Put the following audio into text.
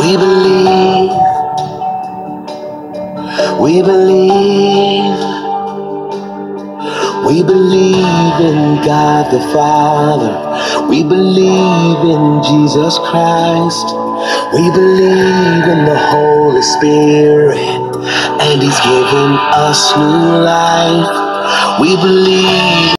We believe, we believe, we believe in God the Father. We believe in Jesus Christ. We believe in the Holy Spirit, and He's given us new life. We believe